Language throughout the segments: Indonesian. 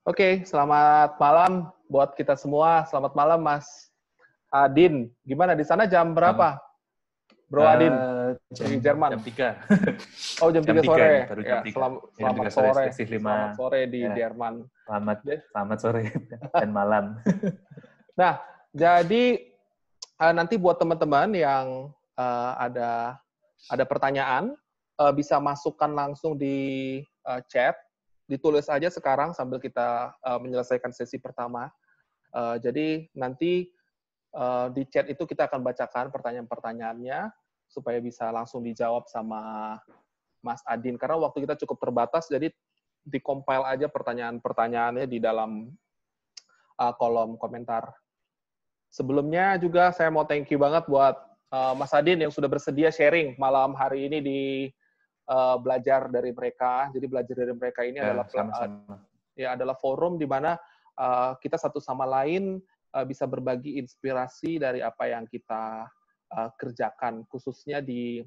Oke, selamat malam buat kita semua. Selamat malam, Mas Adin. Gimana di sana jam berapa, Bro Adin? Di Jerman. Jam 3. Oh, jam 3 sore. Nih, baru jam Ya, 3. selamat Jam 3 sore, sore. selisih 5. Selamat sore di Ya, Jerman. Selamat sore dan malam. Nah, jadi nanti buat teman-teman yang ada pertanyaan, bisa masukkan langsung di chat. Ditulis aja sekarang sambil kita menyelesaikan sesi pertama. Jadi nanti di chat itu kita akan bacakan pertanyaan-pertanyaannya supaya bisa langsung dijawab sama Mas Adin. Karena waktu kita cukup terbatas, jadi di-compile aja pertanyaan-pertanyaannya di dalam kolom komentar. Sebelumnya juga saya mau thank you banget buat Mas Adin yang sudah bersedia sharing malam hari ini di belajar dari mereka. Jadi belajar dari mereka ini adalah forum di mana kita satu sama lain bisa berbagi inspirasi dari apa yang kita kerjakan, khususnya di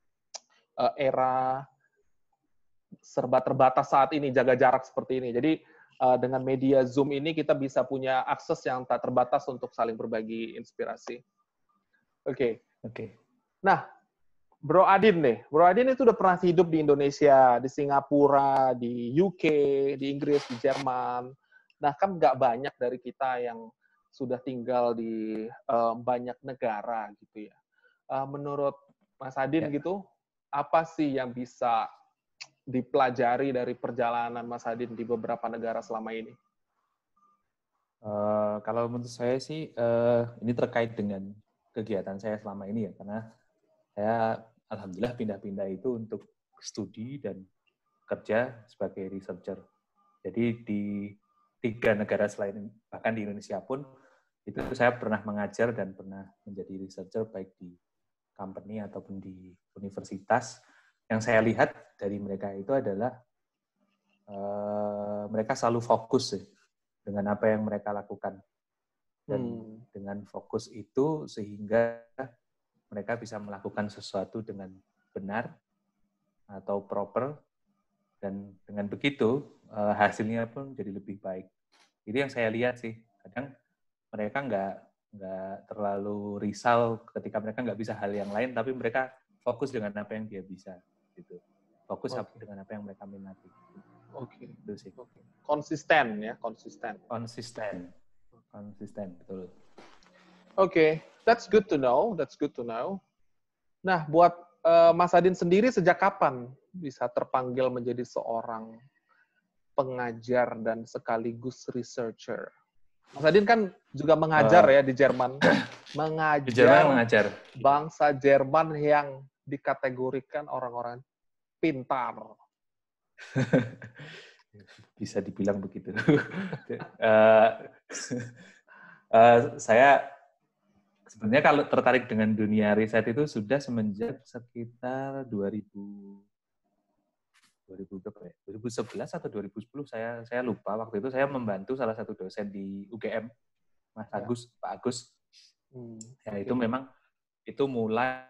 era serba terbatas saat ini, jaga jarak seperti ini. Jadi dengan media Zoom ini kita bisa punya akses yang tak terbatas untuk saling berbagi inspirasi. Oke. Nah, Bro Adin nih. Bro Adin itu udah pernah hidup di Indonesia, di Singapura, di UK, di Inggris, di Jerman. Nah, kan nggak banyak dari kita yang sudah tinggal di banyak negara gitu ya. Menurut Mas Adin gitu, apa sih yang bisa dipelajari dari perjalanan Mas Adin di beberapa negara selama ini? Kalau menurut saya sih, ini terkait dengan kegiatan saya selama ini ya, karena saya alhamdulillah pindah-pindah itu untuk studi dan kerja sebagai researcher. Jadi di 3 negara selain, bahkan di Indonesia pun, itu saya pernah mengajar dan pernah menjadi researcher baik di company ataupun di universitas. Yang saya lihat dari mereka itu adalah mereka selalu fokus dengan apa yang mereka lakukan. Dan dengan fokus itu sehingga mereka bisa melakukan sesuatu dengan benar atau proper, dan dengan begitu hasilnya pun jadi lebih baik. Itu yang saya lihat sih. Kadang mereka nggak terlalu risau ketika mereka nggak bisa hal yang lain, tapi mereka fokus dengan apa yang dia bisa. Gitu. Fokus dengan apa yang mereka minati. Oke. Itu sih. Konsisten ya, konsisten, betul. Oke, that's good to know. Nah, buat Mas Adin sendiri sejak kapan bisa terpanggil menjadi seorang pengajar dan sekaligus researcher? Mas Adin kan juga mengajar ya di Jerman. Mengajar bangsa Jerman yang dikategorikan orang-orang pintar. Bisa dibilang begitu. Saya sebenarnya kalau tertarik dengan dunia riset itu sudah semenjak sekitar 2011 atau 2010, saya lupa. Waktu itu saya membantu salah satu dosen di UGM, Pak Agus. Itu memang itu mulai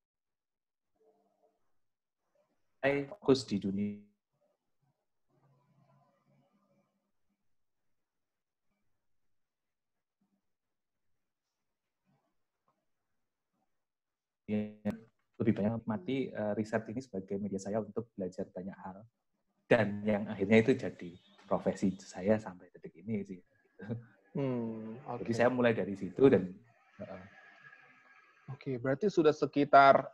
fokus di dunia lebih banyak mati riset ini sebagai media saya untuk belajar banyak hal, dan yang akhirnya itu jadi profesi saya sampai detik ini sih. Jadi saya mulai dari situ dan berarti sudah sekitar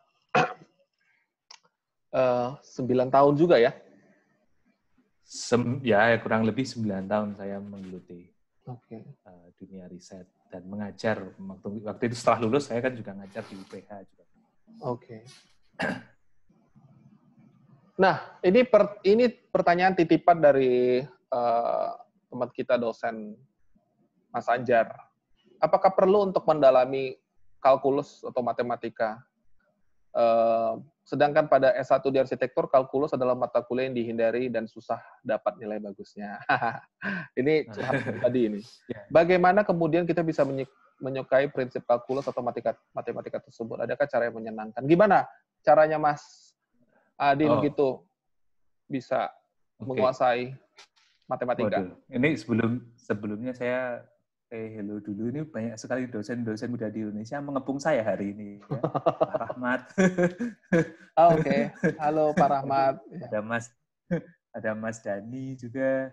9 tahun juga ya? Kurang lebih 9 tahun saya menggeluti dunia riset dan mengajar. Waktu itu setelah lulus saya kan juga ngajar di UPH juga. Nah, ini pertanyaan titipan dari teman kita dosen Mas Anjar. Apakah perlu untuk mendalami kalkulus atau matematika? Sedangkan pada S1 di arsitektur, kalkulus adalah mata kuliah yang dihindari dan susah dapat nilai bagusnya. Ini curhat tadi ini. Bagaimana kemudian kita bisa menyukai prinsip kalkulus atau matematika tersebut? Adakah cara yang menyenangkan? Gimana caranya Mas Adin gitu bisa menguasai? matematika. Waduh, ini sebelumnya saya hello dulu. Ini banyak sekali dosen-dosen muda di Indonesia mengepung saya hari ini. Ya. Pak Rahmat. Oke. Halo Pak Rahmat. Ada Mas Dani juga.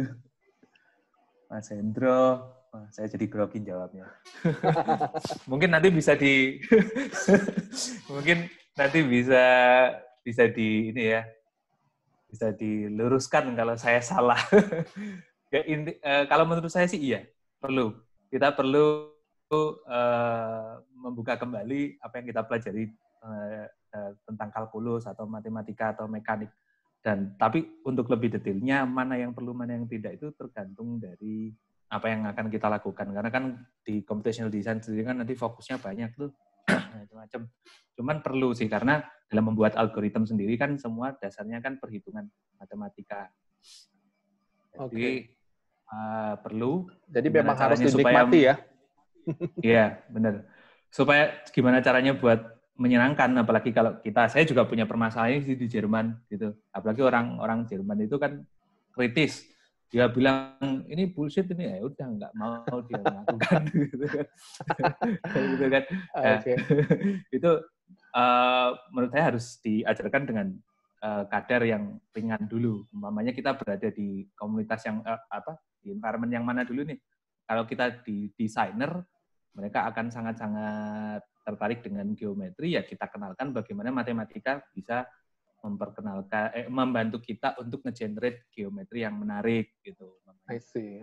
Mas Hendro. Wah, saya jadi grogi jawabnya. Mungkin nanti bisa mungkin nanti bisa di ini ya. Bisa diluruskan kalau saya salah. Ya, kalau menurut saya sih iya, perlu. Kita perlu membuka kembali apa yang kita pelajari tentang kalkulus atau matematika atau mekanik. Tapi untuk lebih detailnya, mana yang perlu, mana yang tidak, itu tergantung dari apa yang akan kita lakukan. Karena kan di computational design sendiri kan nanti fokusnya banyak tuh, macam-macam. Cuman perlu sih, karena dalam membuat algoritma sendiri kan semua dasarnya kan perhitungan matematika. Jadi perlu. Jadi memang harus dinikmati ya. Iya, benar. Supaya gimana caranya buat menyenangkan, apalagi kalau saya juga punya permasalahan di Jerman gitu. Apalagi orang Jerman itu kan kritis. Dia bilang ini bullshit ini, ya udah nggak mau dia melakukan gitu kan. Gitu kan. Itu menurut saya harus diajarkan dengan kadar yang ringan dulu. Umpamanya kita berada di komunitas yang di environment yang mana dulu nih. Kalau kita di desainer, mereka akan sangat-sangat tertarik dengan geometri, ya kita kenalkan bagaimana matematika bisa membantu kita untuk nge-generate geometri yang menarik gitu. I see.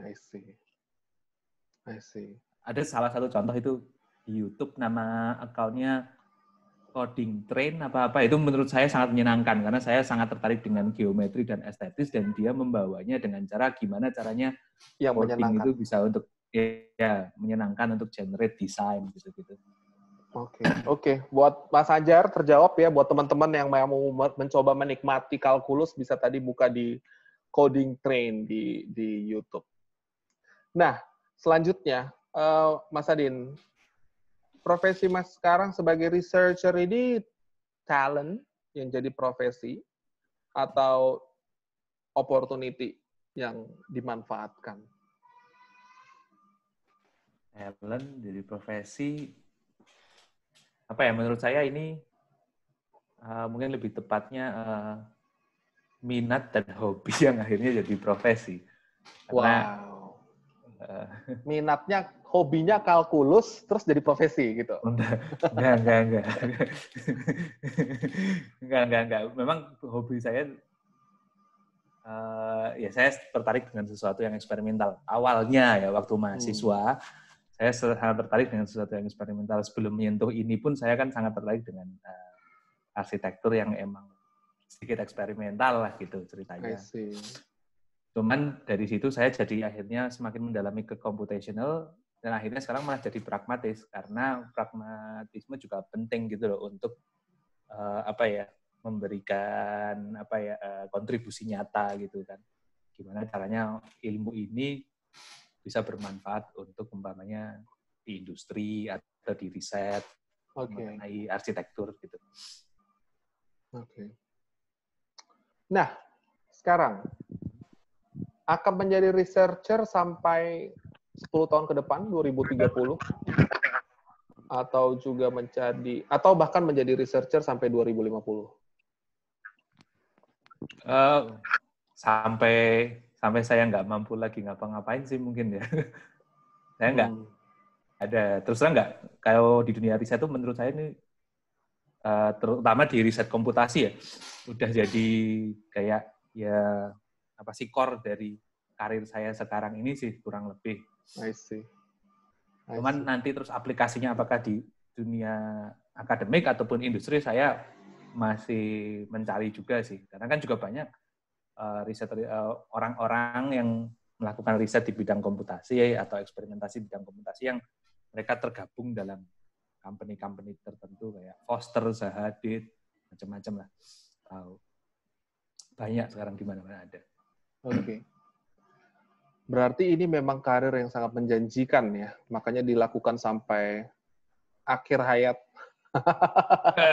Ada salah satu contoh itu di YouTube, nama akunnya Coding Train apa-apa, itu menurut saya sangat menyenangkan karena saya sangat tertarik dengan geometri dan estetis, dan dia membawanya dengan cara gimana caranya yang coding itu bisa untuk menyenangkan untuk generate desain gitu-gitu. Oke. Buat Mas Anjar terjawab ya. Buat teman-teman yang mau mencoba menikmati kalkulus, bisa tadi buka di Coding Train di YouTube. Nah, selanjutnya, Mas Adin, profesi Mas sekarang sebagai researcher ini talent yang jadi profesi atau opportunity yang dimanfaatkan? Talent jadi profesi, apa ya, menurut saya ini mungkin lebih tepatnya minat dan hobi yang akhirnya jadi profesi. Karena, minatnya, hobinya kalkulus, terus jadi profesi gitu? Enggak. Enggak. Memang hobi saya, saya tertarik dengan sesuatu yang eksperimental. Awalnya ya, waktu mahasiswa, saya sangat tertarik dengan sesuatu yang eksperimental. Sebelum menyentuh ini pun saya kan sangat tertarik dengan arsitektur yang emang sedikit eksperimental lah gitu ceritanya. Cuman dari situ saya jadi akhirnya semakin mendalami ke computational, dan akhirnya sekarang malah jadi pragmatis, karena pragmatisme juga penting gitu loh untuk memberikan kontribusi nyata gitu kan. Gimana caranya ilmu ini bisa bermanfaat untuk umpamanya di industri atau di riset mengenai arsitektur gitu. Nah, sekarang akan menjadi researcher sampai 10 tahun ke depan, 2030, atau bahkan menjadi researcher sampai 2050? Sampai saya nggak mampu lagi ngapa-ngapain sih mungkin ya. Saya nggak ada, terus terang nggak, kalau di dunia riset itu menurut saya ini, terutama di riset komputasi ya, udah jadi kayak core dari karir saya sekarang ini sih, kurang lebih. I see. Cuman nanti terus aplikasinya apakah di dunia akademik ataupun industri, saya masih mencari juga sih. Karena kan juga banyak orang-orang yang melakukan riset di bidang komputasi atau eksperimentasi bidang komputasi yang mereka tergabung dalam company-company tertentu kayak Foster, Zaha Hadid, macam-macam lah. Banyak sekarang di mana-mana ada. Berarti ini memang karir yang sangat menjanjikan ya, makanya dilakukan sampai akhir hayat.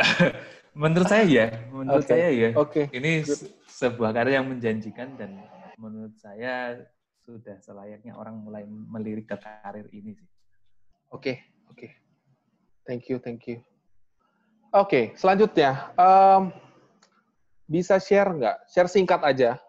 Menurut saya ya. Ini sebuah karir yang menjanjikan, dan menurut saya sudah selayaknya orang mulai melirik ke karir ini sih. Oke. Thank you. Oke, selanjutnya. Bisa share nggak? Share singkat aja.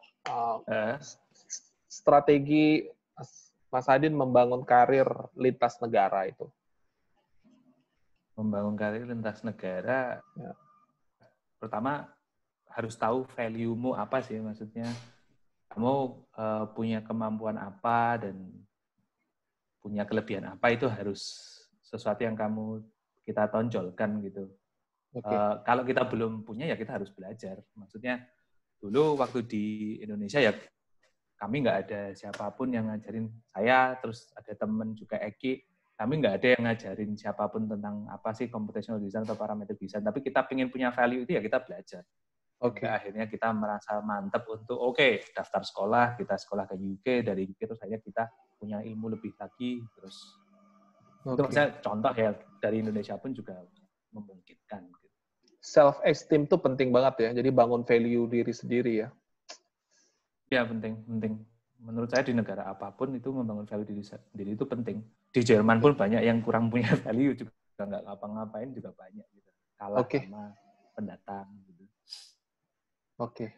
Strategi Mas Adin membangun karir lintas negara itu. Membangun karir lintas negara, ya. Pertama harus tahu value-mu apa sih, maksudnya kamu punya kemampuan apa dan punya kelebihan apa, itu harus sesuatu yang kita tonjolkan gitu. Okay. Kalau kita belum punya ya kita harus belajar. Maksudnya dulu waktu di Indonesia ya kami nggak ada siapapun yang ngajarin saya, terus ada temen juga Eki, kami nggak ada yang ngajarin siapapun tentang apa sih computational design atau parametric design, tapi kita pengen punya value itu ya kita belajar. Oke. Akhirnya kita merasa mantap untuk daftar sekolah, kita sekolah ke UK, dari UK terus akhirnya kita punya ilmu lebih lagi, terus itu maksudnya contoh ya dari Indonesia pun juga memungkinkan. Self-esteem itu penting banget ya, jadi bangun value diri sendiri ya. Ya, penting. Menurut saya di negara apapun itu membangun value diri sendiri itu penting. Di Jerman pun banyak yang kurang punya value juga nggak ngapa-ngapain juga banyak gitu. Kalah sama pendatang gitu. Oke.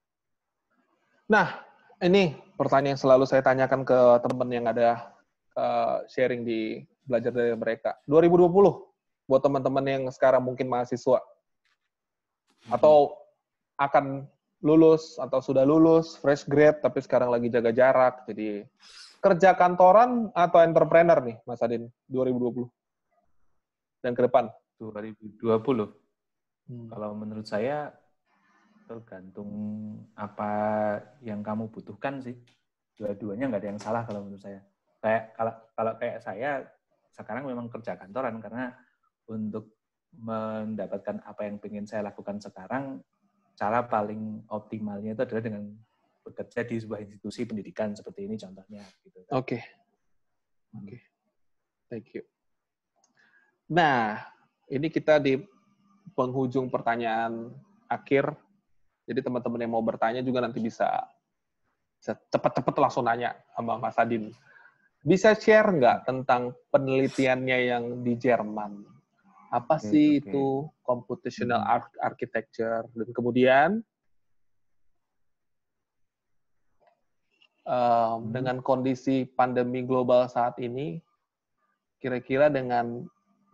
Nah, ini pertanyaan yang selalu saya tanyakan ke teman yang ada sharing di belajar dari mereka. 2020 buat teman-teman yang sekarang mungkin mahasiswa atau akan lulus atau sudah lulus, fresh grade, tapi sekarang lagi jaga jarak. Jadi kerja kantoran atau entrepreneur nih, Mas Adin, 2020 dan ke depan? 2020. Kalau menurut saya tergantung apa yang kamu butuhkan sih. Dua-duanya nggak ada yang salah kalau menurut saya. Kalau kayak saya sekarang memang kerja kantoran karena untuk mendapatkan apa yang ingin saya lakukan sekarang, cara paling optimalnya itu adalah dengan bekerja di sebuah institusi pendidikan seperti ini contohnya. Gitu. Oke. Thank you. Nah, ini kita di penghujung pertanyaan akhir. Jadi teman-teman yang mau bertanya juga nanti bisa cepat-cepat langsung nanya sama Mas Adin. Bisa share nggak tentang penelitiannya yang di Jerman? Apa sih itu computational architecture? Dan kemudian dengan kondisi pandemi global saat ini, kira-kira dengan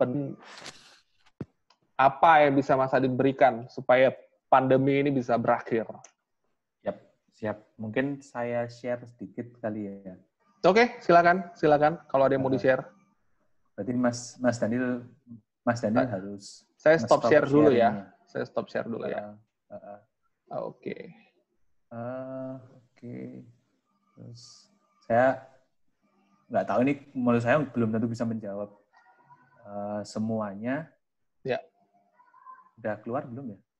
apa yang bisa Mas Adin berikan supaya pandemi ini bisa berakhir? Siap. Mungkin saya share sedikit kali ya. Oke, silakan. Kalau ada yang mau di-share. Berarti Mas Daniel harus. Saya stop share dulu ya. Saya stop share dulu ya. Oke. Terus saya nggak tahu ini, menurut saya belum tentu bisa menjawab semuanya. Ya. Udah keluar belum ya?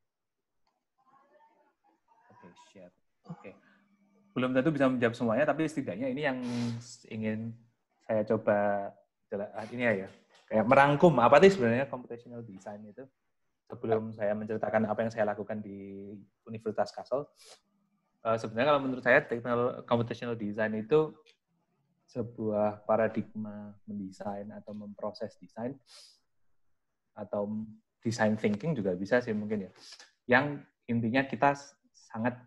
Oke, share. Oke. Belum tentu bisa menjawab semuanya, tapi setidaknya ini yang ingin saya coba ini ya. Kayak merangkum apa sih sebenarnya computational design itu. Sebelum saya menceritakan apa yang saya lakukan di Universitas Kassel, sebenarnya kalau menurut saya computational design itu sebuah paradigma mendesain atau memproses desain, atau design thinking juga bisa sih mungkin ya. Yang intinya kita sangat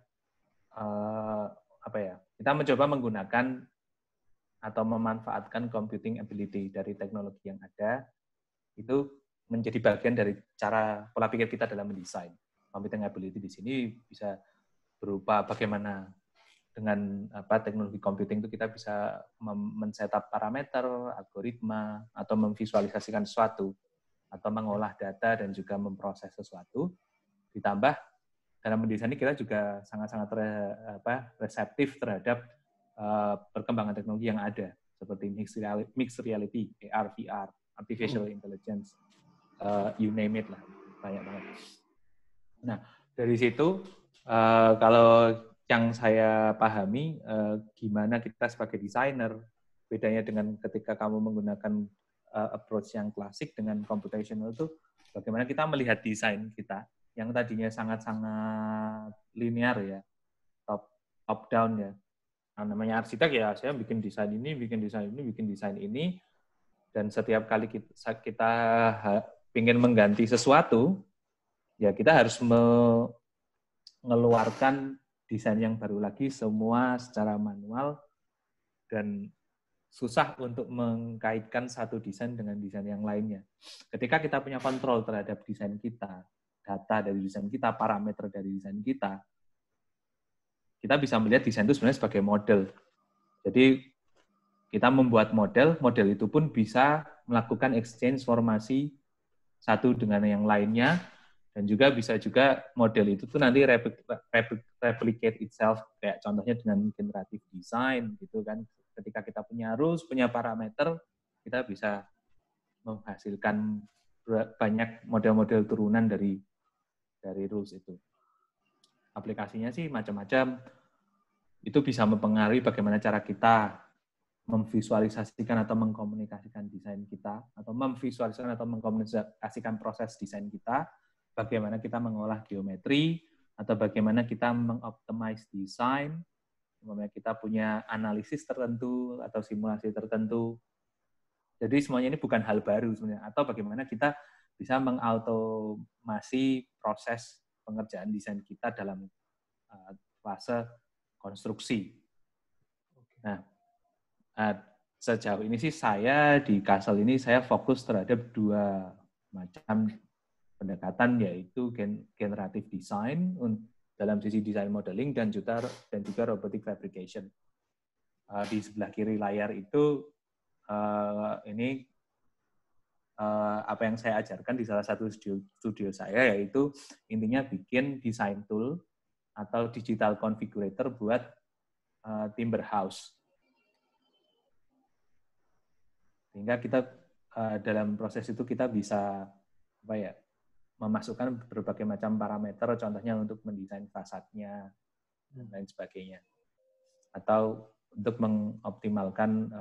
kita mencoba menggunakan atau memanfaatkan computing ability dari teknologi yang ada, itu menjadi bagian dari cara pola pikir kita dalam mendesain. Computing ability di sini bisa berupa bagaimana dengan teknologi computing itu kita bisa men-setup parameter, algoritma, atau memvisualisasikan sesuatu, atau mengolah data dan juga memproses sesuatu. Ditambah dalam mendesain ini kita juga sangat-sangat reseptif terhadap perkembangan teknologi yang ada, seperti mixed reality, AR, VR, artificial intelligence, you name it lah, banyak banget. Nah, dari situ kalau yang saya pahami, gimana kita sebagai desainer, bedanya dengan ketika kamu menggunakan approach yang klasik dengan computational itu, bagaimana kita melihat desain kita yang tadinya sangat-sangat linear ya, top down ya, namanya arsitek ya, saya bikin desain ini, dan setiap kali kita ingin mengganti sesuatu, ya kita harus mengeluarkan desain yang baru lagi semua secara manual, dan susah untuk mengkaitkan satu desain dengan desain yang lainnya. Ketika kita punya kontrol terhadap desain kita, data dari desain kita, parameter dari desain kita bisa melihat desain itu sebenarnya sebagai model. Jadi kita membuat model itu pun bisa melakukan exchange informasi satu dengan yang lainnya, dan juga bisa juga model itu tuh nanti replicate itself, kayak contohnya dengan generative design gitu kan. Ketika kita punya rules, punya parameter, kita bisa menghasilkan banyak model-model turunan dari rules itu. Aplikasinya sih macam-macam. Itu bisa mempengaruhi bagaimana cara kita memvisualisasikan atau mengkomunikasikan desain kita, atau memvisualisasikan atau mengkomunikasikan proses desain kita, bagaimana kita mengolah geometri, atau bagaimana kita mengoptimize desain, bagaimana kita punya analisis tertentu atau simulasi tertentu. Jadi semuanya ini bukan hal baru sebenarnya. Atau bagaimana kita bisa mengautomasi proses pengerjaan desain kita dalam fase konstruksi. Nah, sejauh ini sih saya di Kassel ini saya fokus terhadap 2 macam pendekatan, yaitu generative design dalam sisi design modeling dan juga robotic fabrication. Di sebelah kiri layar itu ini apa yang saya ajarkan di salah satu studio saya, yaitu intinya bikin design tool atau digital configurator buat timber house. Sehingga kita dalam proses itu kita bisa memasukkan berbagai macam parameter, contohnya untuk mendesain fasadnya dan lain sebagainya, atau untuk mengoptimalkan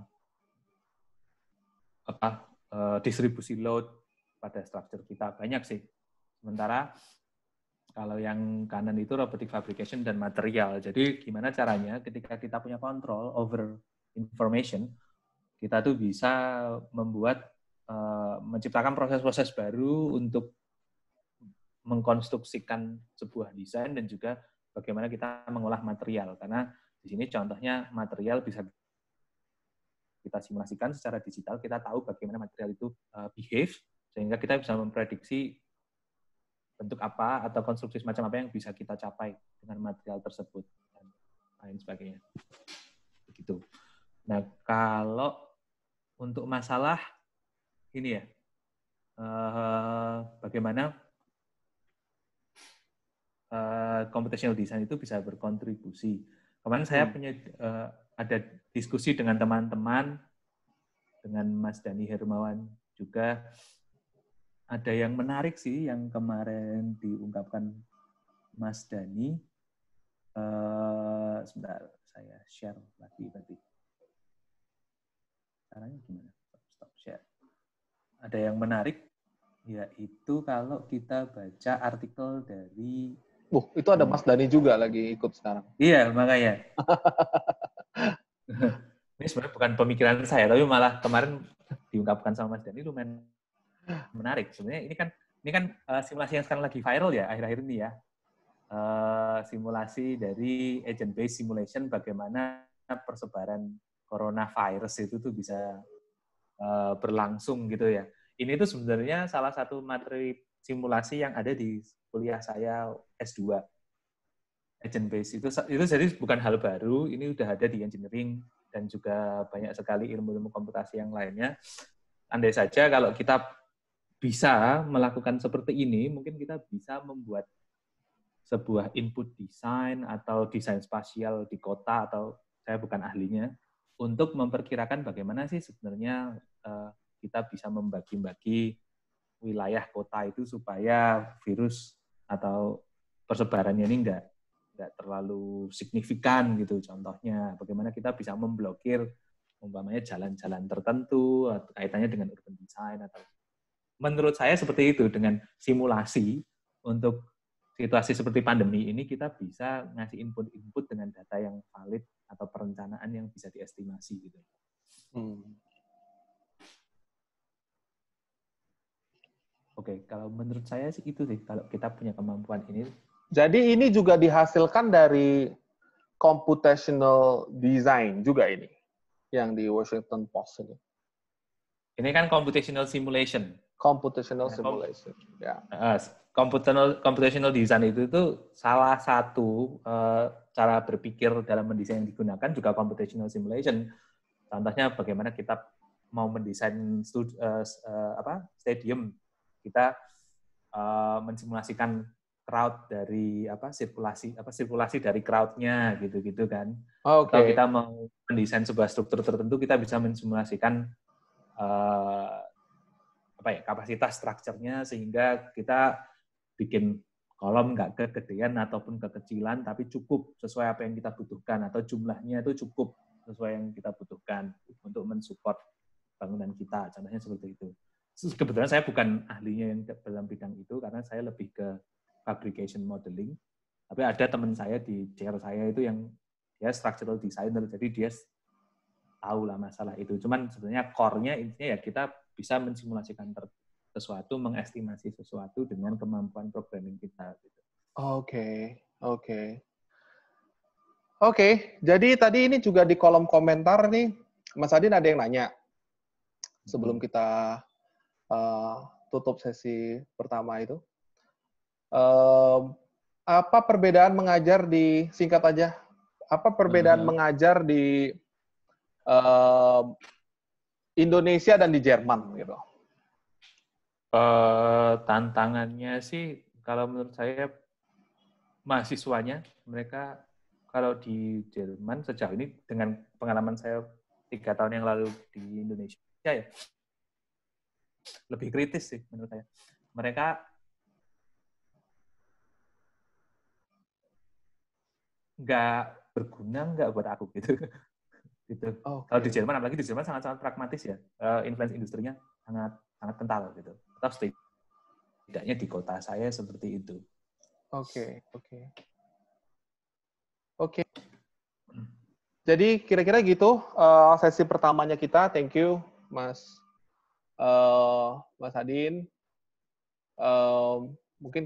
distribusi load pada struktur kita. Banyak sih. Sementara kalau yang kanan itu robotic fabrication dan material. Jadi gimana caranya ketika kita punya control over information, kita tuh bisa menciptakan proses-proses baru untuk mengkonstruksikan sebuah desain, dan juga bagaimana kita mengolah material. Karena di sini contohnya material bisa kita simulasikan secara digital, kita tahu bagaimana material itu behave, sehingga kita bisa memprediksi bentuk apa atau konstruksi semacam apa yang bisa kita capai dengan material tersebut, dan lain sebagainya. Begitu. Nah, kalau untuk masalah ini ya, bagaimana computational design itu bisa berkontribusi. Kemarin saya punya ada diskusi dengan teman-teman, dengan Mas Dhani Hermawan juga. Ada yang menarik sih yang kemarin diungkapkan Mas Dhani. Sebentar, saya share lagi berarti. Caranya gimana? Stop share. Ada yang menarik, yaitu kalau kita baca artikel dari... itu ada Mas Dhani juga lagi ikut sekarang. Iya, makanya. Ini sebenarnya bukan pemikiran saya, tapi malah kemarin diungkapkan sama Mas Dhani lumayan menarik. Sebenarnya ini kan simulasi yang sekarang lagi viral ya akhir-akhir ini ya. Simulasi dari agent-based simulation, bagaimana persebaran coronavirus itu tuh bisa berlangsung gitu ya. Ini tuh sebenarnya salah satu materi simulasi yang ada di kuliah saya S2. Agent-based itu jadi bukan hal baru, ini udah ada di engineering dan juga banyak sekali ilmu-ilmu komputasi yang lainnya. Andai saja kalau kita bisa melakukan seperti ini, mungkin kita bisa membuat sebuah input design atau desain spasial di kota, atau saya bukan ahlinya, untuk memperkirakan bagaimana sih sebenarnya kita bisa membagi-bagi wilayah kota itu supaya virus atau persebarannya ini enggak terlalu signifikan gitu. Contohnya, bagaimana kita bisa memblokir umpamanya jalan-jalan tertentu atau kaitannya dengan urban design, atau menurut saya seperti itu. Dengan simulasi untuk situasi seperti pandemi ini, kita bisa ngasih input dengan data yang valid atau perencanaan yang bisa diestimasi gitu. Oke, kalau menurut saya sih itu sih, kalau kita punya kemampuan ini. Jadi ini juga dihasilkan dari computational design juga ini, yang di Washington Post ini. Ini kan computational simulation. Computational simulation, ya. Computational design itu salah satu cara berpikir dalam mendesain yang digunakan juga computational simulation. Contohnya bagaimana kita mau mendesain stadium, kita mensimulasikan crowd dari sirkulasi dari crowd-nya gitu kan. Okay. Atau kita mau mendesain sebuah struktur tertentu, kita bisa mensimulasikan kapasitas strukturnya sehingga kita bikin kolom nggak kegedean ataupun kekecilan, tapi cukup sesuai apa yang kita butuhkan, atau jumlahnya itu cukup sesuai yang kita butuhkan untuk mensupport bangunan kita. Contohnya seperti itu. Kebetulan saya bukan ahlinya yang dalam bidang itu, karena saya lebih ke fabrication modeling. Tapi ada teman saya di chair saya itu yang dia structural designer, jadi dia tahu lah masalah itu. Cuman sebenarnya core-nya intinya ya kita bisa mensimulasikan sesuatu, mengestimasi sesuatu dengan kemampuan programming kita. Oke. Jadi tadi ini juga di kolom komentar nih, Mas Adin ada yang nanya sebelum kita tutup sesi pertama itu. Apa perbedaan mengajar di, singkat aja, apa perbedaan mengajar di Indonesia dan di Jerman gitu? Tantangannya sih kalau menurut saya mahasiswanya, mereka kalau di Jerman sejauh ini dengan pengalaman saya 3 tahun yang lalu di Indonesia ya lebih kritis sih menurut saya. Mereka nggak berguna nggak buat aku gitu. Gitu. Okay. Kalau di Jerman, apalagi di Jerman sangat-sangat pragmatis ya, influence industrinya sangat kental gitu. Atau setidaknya di kota saya seperti itu. Oke. Jadi kira-kira gitu sesi pertamanya kita. Thank you, Mas Adin. Mungkin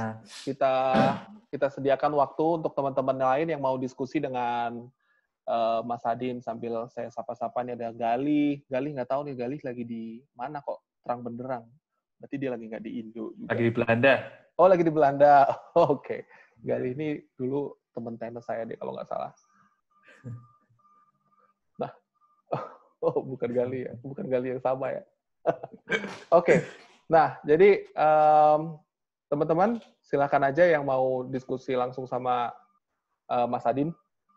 kita sediakan waktu untuk teman-teman lain yang mau diskusi dengan Mas Adin sambil saya sapa-sapa. Nih ada Gali nggak tahu nih Gali lagi di mana kok terang benderang. Berarti dia lagi nggak di Indo juga. Lagi di Belanda. Oh, lagi di Belanda. Oke. Gali ini dulu teman tenis saya deh kalau nggak salah. Nah, bukan Gali ya, bukan Gali yang sama ya. Oke. Nah, jadi teman-teman silakan aja yang mau diskusi langsung sama Mas Adin.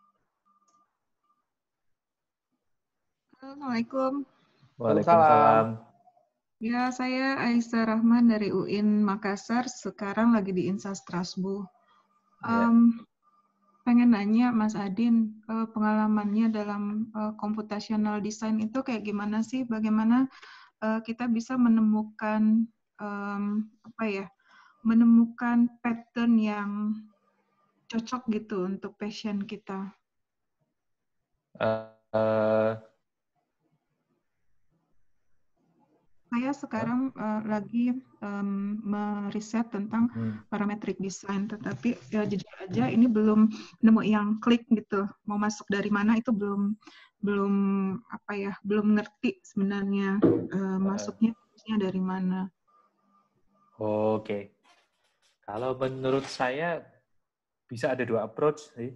Assalamualaikum. Waalaikumsalam. Ya, saya Aisyah Rahman dari UIN Makassar, sekarang lagi di INSA Strasbourg. Pengen nanya Mas Adin, pengalamannya dalam computational design itu kayak gimana sih? Bagaimana kita bisa menemukan menemukan pattern yang cocok gitu untuk passion kita? Saya sekarang lagi meriset tentang parametric design, tetapi ya jujur aja ini belum nemu yang klik gitu. Mau masuk dari mana itu belum ngerti sebenarnya masuknya dari mana. Oke. Kalau menurut saya bisa ada 2 approach sih.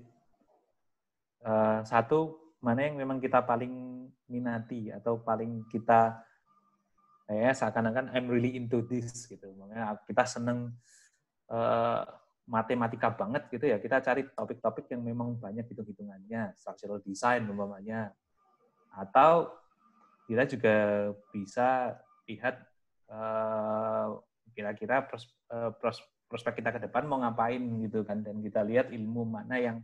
Satu, mana yang memang kita paling minati atau paling kita seakan-akan I'm really into this gitu. Makanya kita seneng matematika banget gitu ya. Kita cari topik-topik yang memang banyak hitung-hitungannya, structural design umpamanya. Atau kita juga bisa lihat kira-kira prospek kita ke depan mau ngapain gitu kan, dan kita lihat ilmu mana yang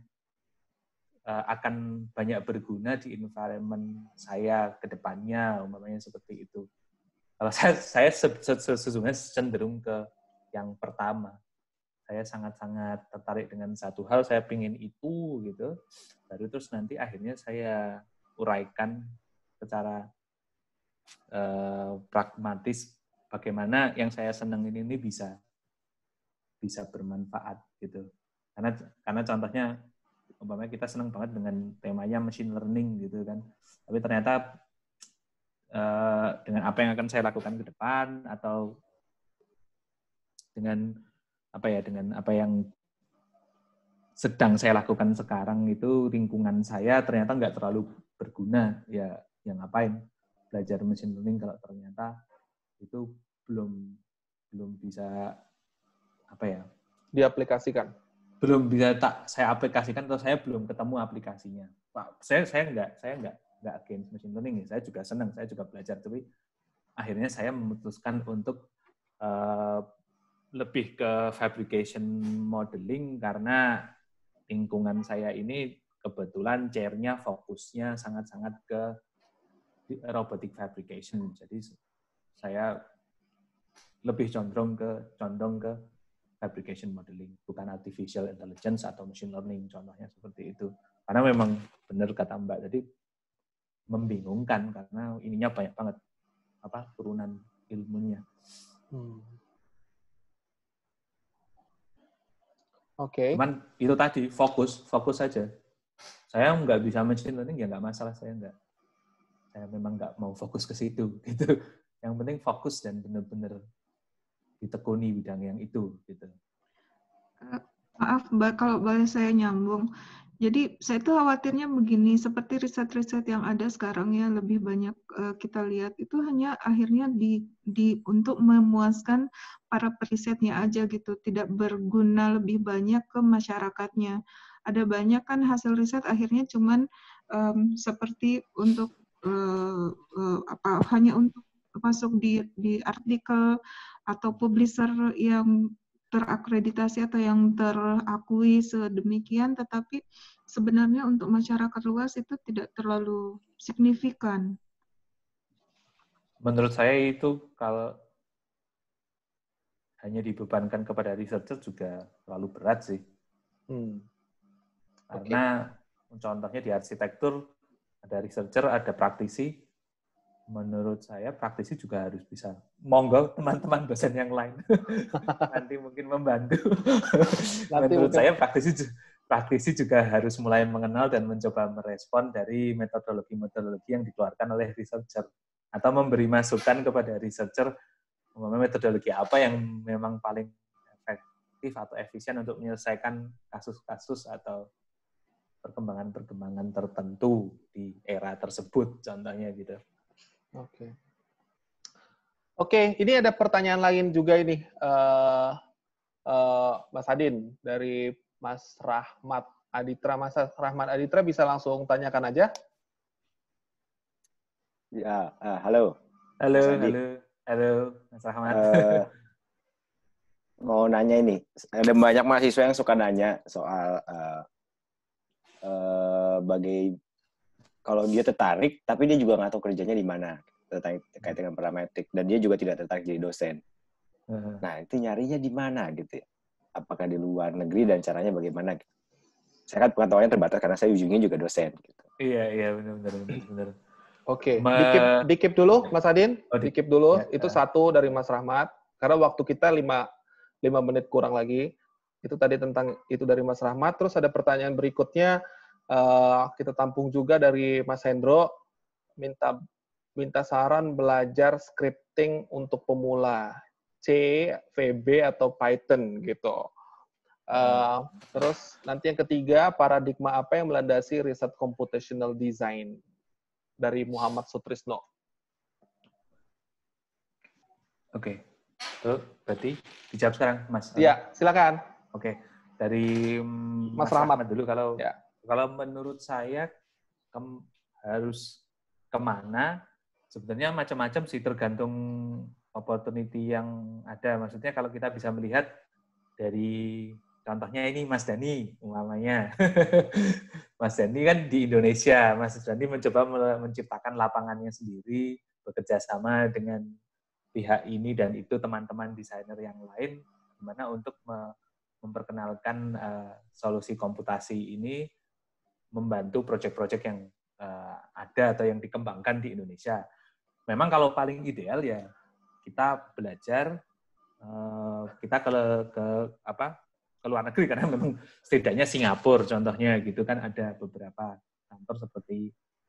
akan banyak berguna di environment saya ke depannya umpamanya seperti itu. Kalau saya sesungguhnya cenderung ke yang pertama. saya sangat-sangat tertarik dengan satu hal, saya pingin itu gitu, baru terus nanti akhirnya saya uraikan secara pragmatis bagaimana yang saya senang ini bisa bermanfaat gitu. Karena contohnya umpamanya kita senang banget dengan temanya machine learning gitu kan, tapi ternyata dengan apa yang akan saya lakukan ke depan atau dengan apa yang sedang saya lakukan sekarang itu lingkungan saya ternyata nggak terlalu berguna, ya yang ngapain belajar machine learning kalau ternyata itu belum bisa diaplikasikan, belum bisa saya aplikasikan atau saya belum ketemu aplikasinya. Pak, saya nggak against machine learning, saya juga senang, saya juga belajar, tapi akhirnya saya memutuskan untuk lebih ke fabrication modeling karena lingkungan saya ini kebetulan chair-nya fokusnya sangat-sangat ke robotic fabrication. Jadi saya lebih condong ke fabrication modeling, bukan artificial intelligence atau machine learning, contohnya seperti itu. Karena memang benar kata Mbak tadi, membingungkan karena ininya banyak banget turunan ilmunya. Oke. Cuman itu tadi fokus saja. Saya nggak bisa machine learning ya nggak masalah, saya memang nggak mau fokus ke situ gitu. Yang penting fokus dan benar-benar ditekuni bidang yang itu gitu. Maaf Mbak, kalau boleh saya nyambung. Jadi saya tuh khawatirnya begini, seperti riset-riset yang ada sekarang ya, lebih banyak kita lihat itu hanya akhirnya untuk memuaskan para perisetnya aja gitu, tidak berguna lebih banyak ke masyarakatnya. Ada banyak kan hasil riset akhirnya cuman seperti untuk hanya untuk masuk di artikel atau publisher yang terakreditasi atau yang terakui sedemikian, tetapi sebenarnya untuk masyarakat luas itu tidak terlalu signifikan. Menurut saya itu kalau hanya dibebankan kepada researcher juga terlalu berat sih. Karena contohnya di arsitektur ada researcher, ada praktisi. Menurut saya praktisi juga harus bisa. Monggo teman-teman dosen yang lain nanti mungkin membantu. Menurut saya praktisi juga harus mulai mengenal dan mencoba merespon dari metodologi-metodologi yang dikeluarkan oleh researcher, atau memberi masukan kepada researcher metodologi apa yang memang paling efektif atau efisien untuk menyelesaikan kasus-kasus atau perkembangan-perkembangan tertentu di era tersebut, contohnya gitu. Oke, ini ada pertanyaan lain juga ini, Mas Adin, dari Mas Rahmat Aditra. Mas Rahmat Aditra bisa langsung tanyakan aja. Ya, halo. Halo, Mas Rahmat. Mau nanya ini, ada banyak mahasiswa yang suka nanya soal kalau dia tertarik, tapi dia juga nggak tahu kerjanya di mana, terkait dengan parametrik, dan dia juga tidak tertarik jadi dosen. Nah, itu nyarinya di mana gitu ya? Apakah di luar negeri dan caranya bagaimana? Saya kan pengetahuannya terbatas karena saya ujungnya juga dosen. Gitu. Iya, benar. Oke, dikip dulu, Mas Adin. Dikip dulu. Ya, itu satu dari Mas Rahmat. Karena waktu kita 5 menit kurang lagi. Itu tadi tentang itu dari Mas Rahmat. Terus ada pertanyaan berikutnya. Kita tampung juga dari Mas Hendro. Minta saran belajar scripting untuk pemula. C, VB, atau Python gitu. Terus nanti yang ketiga, paradigma apa yang melandasi riset computational design dari Muhammad Sutrisno. Oke. Tuh, berarti dijawab sekarang, Mas. Iya, silakan. Oke. Dari Mas Rahmat dulu, kalau menurut saya harus kemana, sebenarnya macam-macam sih, tergantung opportunity yang ada. Maksudnya kalau kita bisa melihat dari contohnya ini Mas Dani umpamanya. Mas Dani kan di Indonesia, Mas Dani mencoba menciptakan lapangannya sendiri, bekerja sama dengan pihak ini dan itu, teman-teman desainer yang lain, gimana untuk memperkenalkan solusi komputasi ini membantu proyek-proyek yang ada atau yang dikembangkan di Indonesia. Memang kalau paling ideal ya kita belajar, kita ke luar negeri, karena memang setidaknya Singapura contohnya gitu kan, ada beberapa kantor seperti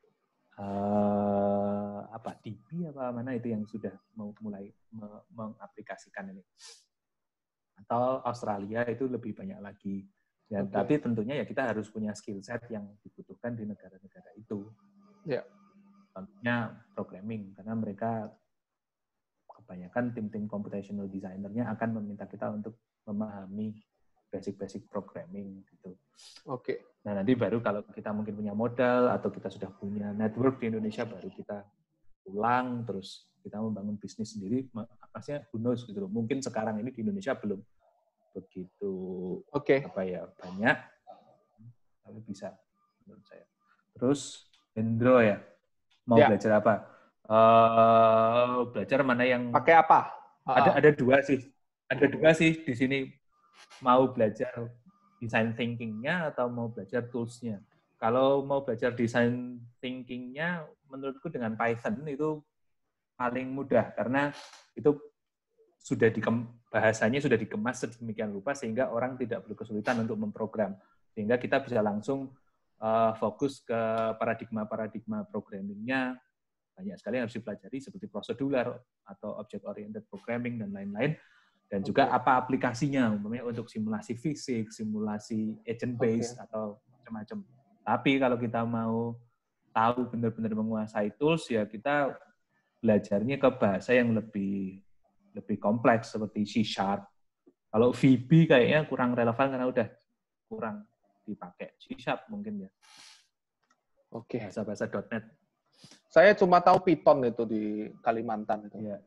DB mana itu yang sudah mulai mengaplikasikan ini. Atau Australia itu lebih banyak lagi. Ya, tapi tentunya ya kita harus punya skill set yang dibutuhkan di negara-negara itu. Ya. Contohnya programming, karena mereka kebanyakan tim-tim computational designer-nya akan meminta kita untuk memahami basic-basic programming gitu. Oke. Nah, nanti baru kalau kita mungkin punya modal atau kita sudah punya network di Indonesia, baru kita pulang terus kita membangun bisnis sendiri. Maksudnya who knows gitu loh. Mungkin sekarang ini di Indonesia belum begitu banyak, tapi bisa menurut saya. Terus Hendro ya, mau belajar apa? Belajar mana yang pakai apa? Ada dua sih di sini. Mau belajar design thinking-nya atau mau belajar tools-nya. Kalau mau belajar design thinking-nya, menurutku dengan Python itu paling mudah, karena itu bahasanya sudah dikemas sedemikian rupa sehingga orang tidak perlu kesulitan untuk memprogram. Sehingga kita bisa langsung fokus ke paradigma programming-nya. Banyak sekali yang harus dipelajari seperti prosedural atau object-oriented programming dan lain-lain. Dan juga apa aplikasinya, umpamanya untuk simulasi fisik, simulasi agent-based atau macam-macam. Tapi kalau kita mau tahu benar-benar menguasai tools, ya kita belajarnya ke bahasa yang lebih kompleks seperti C#. Kalau VB kayaknya kurang relevan karena udah kurang dipakai. C# mungkin ya. Oke. Bahasa-bahasa .NET. Saya cuma tahu Python itu di Kalimantan itu. Iya.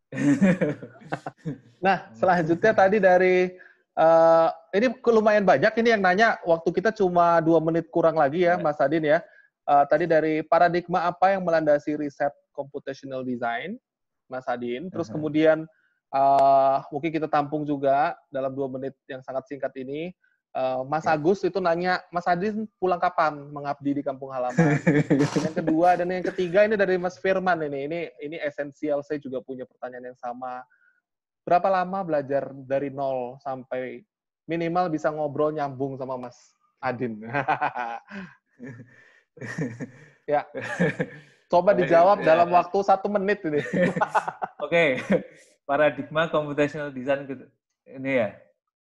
Nah, selanjutnya tadi dari ini lumayan banyak ini yang nanya, waktu kita cuma 2 menit kurang lagi ya, Mas Adin ya. Tadi dari paradigma apa yang melandasi riset computational design, Mas Adin. Terus kemudian mungkin kita tampung juga dalam 2 menit yang sangat singkat ini. Mas Agus itu nanya, Mas Adin pulang kapan mengabdi di kampung halaman? Yang kedua dan yang ketiga ini dari Mas Firman ini esensial, saya juga punya pertanyaan yang sama. Berapa lama belajar dari nol sampai minimal bisa ngobrol nyambung sama Mas Adin? Ya, coba dijawab dalam waktu 1 menit ini. Oke, paradigma computational design ini ya.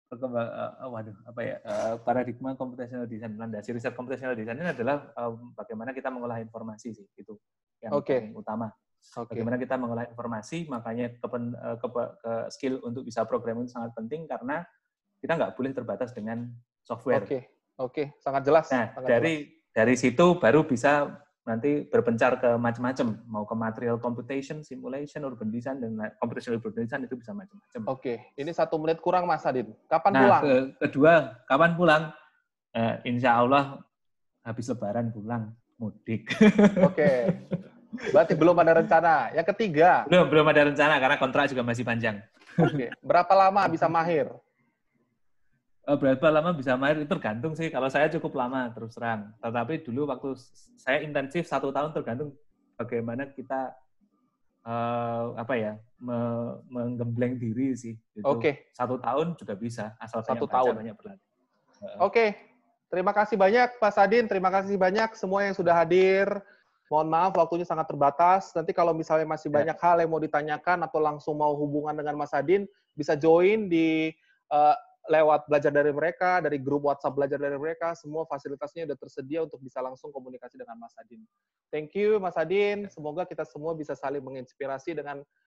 Paradigma computational design, landasi riset computational design ini adalah bagaimana kita mengolah informasi sih, itu yang paling utama. Bagaimana kita mengolah informasi, makanya ke skill untuk bisa programming sangat penting karena kita nggak boleh terbatas dengan software. Oke, sangat jelas. Nah, dari situ baru bisa nanti berpencar ke macam-macam, mau ke material computation, simulation, urban design, dan computational urban design itu bisa macam-macam. Oke, ini 1 menit kurang Mas Adin. Kapan pulang? Kedua, kapan pulang? Insya Allah habis Lebaran pulang, mudik. Oke, berarti belum ada rencana. Yang ketiga? Belum ada rencana karena kontrak juga masih panjang. Oke, berapa lama bisa mahir? Berapa lama bisa mahir itu tergantung sih. Kalau saya cukup lama terus terang. Tetapi dulu waktu saya intensif 1 tahun tergantung bagaimana kita menggembleng diri sih. Gitu. 1 tahun juga bisa asal banyak berlatih. Oke, terima kasih banyak Pak Adin. Terima kasih banyak semua yang sudah hadir. Mohon maaf waktunya sangat terbatas. Nanti kalau misalnya masih banyak hal yang mau ditanyakan atau langsung mau hubungan dengan Mas Adin, bisa join di lewat belajar dari mereka, dari grup WhatsApp belajar dari mereka, semua fasilitasnya sudah tersedia untuk bisa langsung komunikasi dengan Mas Adin. Thank you, Mas Adin. Semoga kita semua bisa saling menginspirasi dengan